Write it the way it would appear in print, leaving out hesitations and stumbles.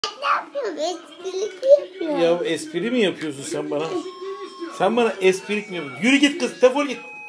Ne yapıyorum? Esprilik yapıyorum. Ya espri mi yapıyorsun sen bana? Sen bana espri mi yapıyorsun? Yürü git kız, defol git.